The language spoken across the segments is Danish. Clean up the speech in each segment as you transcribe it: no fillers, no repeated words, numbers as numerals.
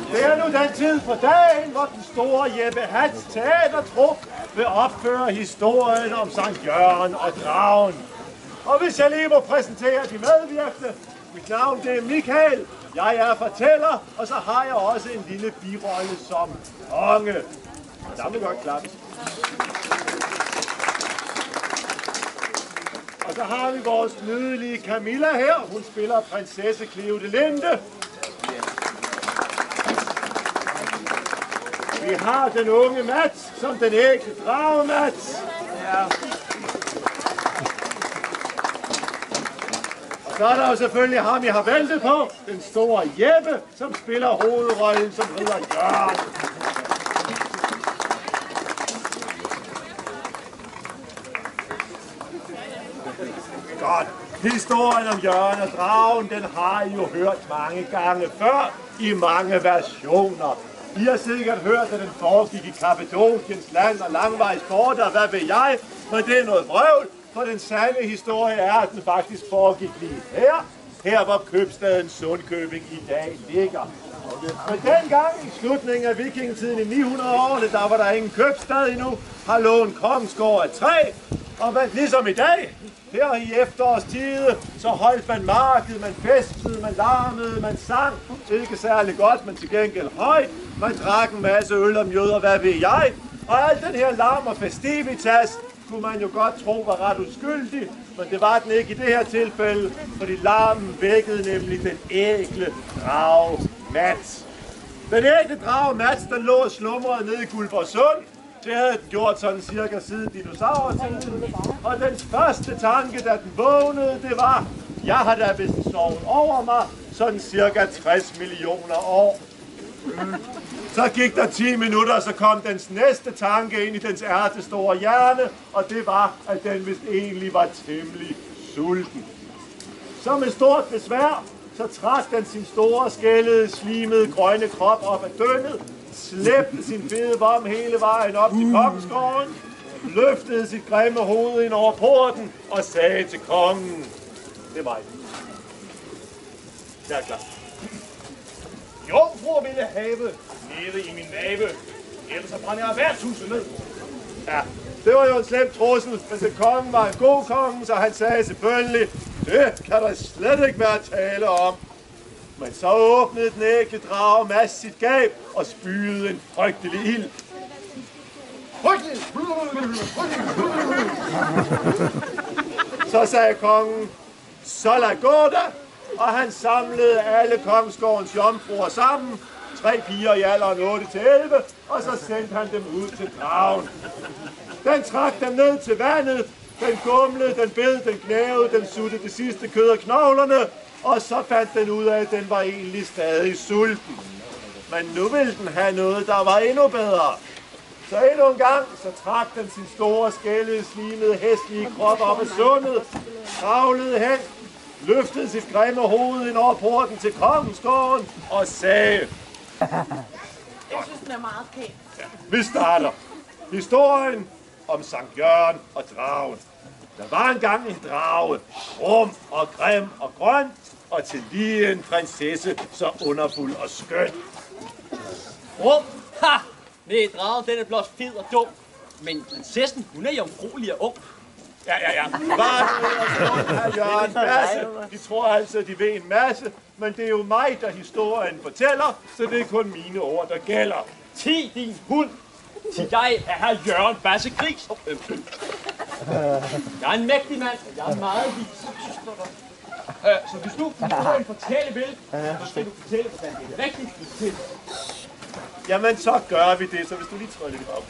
Det er nu den tid på dagen, hvor den store Jeppe Hats teatertrup vil opføre historien om Sankt Jørgen og Dragen. Og hvis jeg lige må præsentere de medvirkende. Mit navn det er Michael. Jeg er fortæller, og så har jeg også en lille birolle som konge. Der må godt klappes. Og så har vi vores nydelige Camilla her. Hun spiller prinsesse Cleodelinde. Vi har den unge Mats som den ægte drage Mats. Ja. Og så er der jo selvfølgelig ham, jeg har ventet på. Den store Jeppe, som spiller hovedrollen, som hedder Jørgen. Godt. Historien om Jørgen og Dragen, den har I jo hørt mange gange før, i mange versioner. I har sikkert hørt, at den foregik i Kappadociens land og langvejs bort, og hvad ved jeg, men det er noget vrøvl, for den sande historie er, at den faktisk foregik lige her hvor købstaden Sundkøbing i dag ligger. Men dengang i slutningen af vikingetiden i 900-årene, der var der ingen købstad endnu, har lå en kongsgård af træ, og ligesom i dag, her i efterårstide, så holdt man marked, man festede, man larmede, man sang. Ikke særlig godt, men til gengæld højt. Man drak en masse øl og mjød, og hvad ved jeg. Og al den her larm og festivitas kunne man jo godt tro var ret uskyldig, men det var den ikke i det her tilfælde, fordi larmen vækkede nemlig den ægle drage Mats. Den ægle drage Mats, der lå og slumrede nede i Guldborgsund. Det havde den gjort sådan cirka siden dinosaurtiden. Og dens første tanke, da den vågnede, det var, jeg har da vist sovet over mig sådan cirka 60 millioner år. Så gik der 10 minutter, og så kom dens næste tanke ind i dens ærtestore hjerne, og det var, at den vist egentlig var temmelig sulten. Som et stort besvær, så trak den sin store, skældede, slimede, grønne krop op ad dønnet, slæbte sin fede vom hele vejen op til kongsgården, løftede sit grimme hoved ind over porten og sagde til kongen, det er mig. Jeg er klar. Jomfruer ville have nede i min mave, ellers så brænder jeg værtshuset ned. Ja, det var jo en slem trussel, men så kongen var en god konge, så han sagde selvfølgelig, det kan der slet ikke være tale om. Men så åbnede den ægle drage Mats sit gab og spydede en frygtelig ild. Så sagde kongen, så lad gå da, og han samlede alle kongsgårdens jomfruer sammen, 3 piger i alderen 8-11, og så sendte han dem ud til dragen. Den trak dem ned til vandet, den gumlede, den bed, den knævede, den suttede det sidste kød af knoglerne, og så fandt den ud af, at den var egentlig stadig sulten. Men nu ville den have noget, der var endnu bedre. Så endnu en gang, så trak den sin store, skældede, slimede, hæslige krop op af sundet, kravlede hen, løftede sit grimme hoved ind over porten til kongensgården og sagde... Jeg synes, den er meget pæn. Ja, vi starter. Historien om Sankt Jørgen og Dragen. Der var engang en drage, grum og grim og grøn, og til lige en prinsesse, så underfuld og skøn. Grum? Ha! Nej, dragen, den er blot fed og dum. Men prinsessen, hun er jomfruelig og ung. Ja. Bare nu og så her Jørgen masse. De tror altså, de ved en masse, men det er jo mig, der historien fortæller, så det er kun mine ord, der gælder. Ti din hund! Til jeg er her Jørgen Basse Gris. Jeg er en mægtig mand, og jeg er meget vis. Så hvis du historien fortælle vil, så skal du fortælle, hvordan det er rigtigt. Jamen, så gør vi det, så hvis du lige træder lidt op.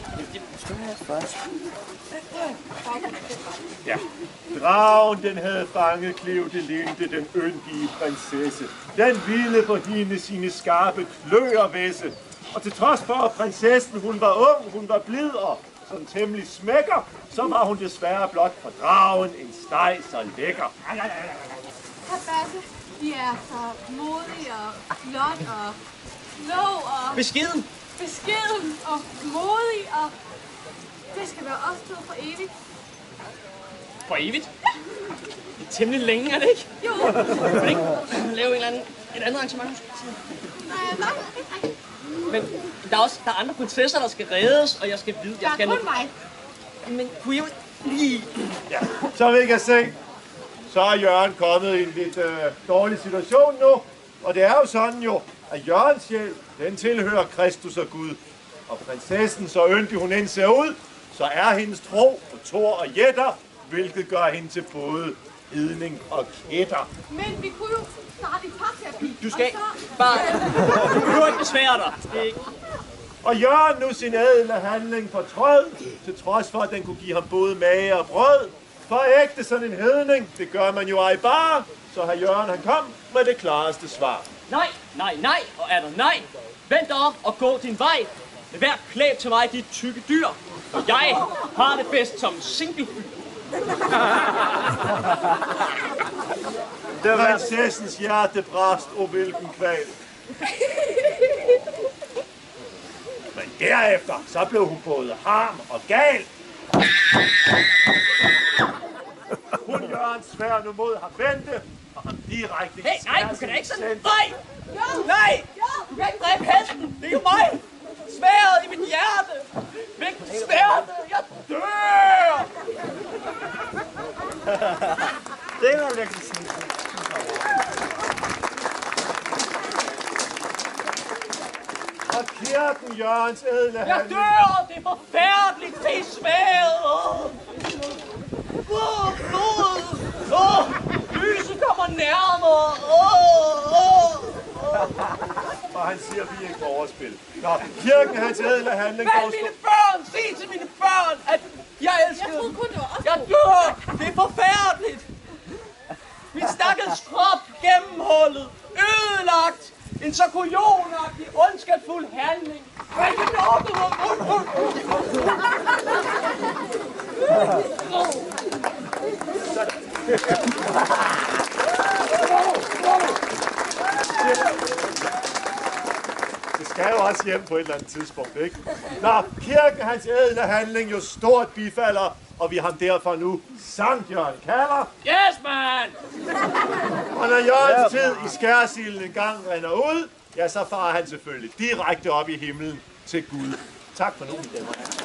Ja, dragen, den havde fanget Cleodelinde, den yndige prinsesse. Den ville på hende sine skarpe kløer væsse. Og til trods for, at prinsessen, hun var ung, hun var blid og sådan temmelig smækker, så var hun desværre blot for dragen en steg så lækker. Herr Basse, de er så modige og flot og klog og... Beskeden og modig, og det skal være os to for evigt. For evigt? Det er temmelig længe, er det ikke? Jo. Kan du ikke lave et andet arrangement? Nej, hvad? Men der er andre prinsesser, der skal reddes, og jeg skal vide... Der er kun mig. Men kunne I jo lige... Ja, så vi kan se, så er Jørgen kommet i en lidt dårlig situation nu. Og det er jo sådan jo, at Jørgens sjæl, den tilhører Kristus og Gud. Og prinsessen, så yndig hun end ser ud, så er hendes tro på Thor og Jætter, hvilket gør hende til både hedning og kætter. Men vi kunne jo starte i parterapi. Du skal bare... Du behøver ikke besvære dig. Det er ikke... Og Jørgen nu sin ædle handling fortrød, til trods for, at den kunne give ham både mage og brød. For ægte sådan en hedning, det gør man jo ej bare, så har Jørgen han kom med det klareste svar. Nej, nej, nej, og er der nej. Vent om og gå din vej. Vær klædt til mig, dit tykke dyr. Og jeg har det bedst som single. Prinsessens hjerte brast, og hvilken kval. Men derefter, så blev hun både harm og gal. Hun Jørgens svær nu mod ham vendte, og ham direkte... Hey, nej, du kan da ikke sådan... Nej! Nej! Du kan ikke dræbe hesten! Det er jo mig! Sværet i mit hjerte! Væk med sværdet! Jeg dør! Det var virkelig sådan. Og kirken Jørgens ædle Jeg dør! Det er forfærdeligt! Se sværet! Blodet! Lyset kommer nærmere! Og han siger, at vi ikke må overspille. Nå, kirken hans ædle handling... Hvad mine børn? Sig til mine børn, at jeg elsker Jeg troede kun, det var os. Jeg dør! Det er forfærdeligt! Min stakkels krop gennemhullet, ødelagt! En så kujonagtig, ondskabsfuld handling! Hvad kan det Det skal jo også hjem på et eller andet tidspunkt, ikke? Nå, kirken hans ædle handling jo stort bifalder, og vi har derfor nu Sankt Jørgen kalder. Yes, man! Og når Jørgens tid i skærsilden en gang render ud, ja, så farer han selvfølgelig direkte op i himlen til Gud. Tak for nu, mine damer og herrer.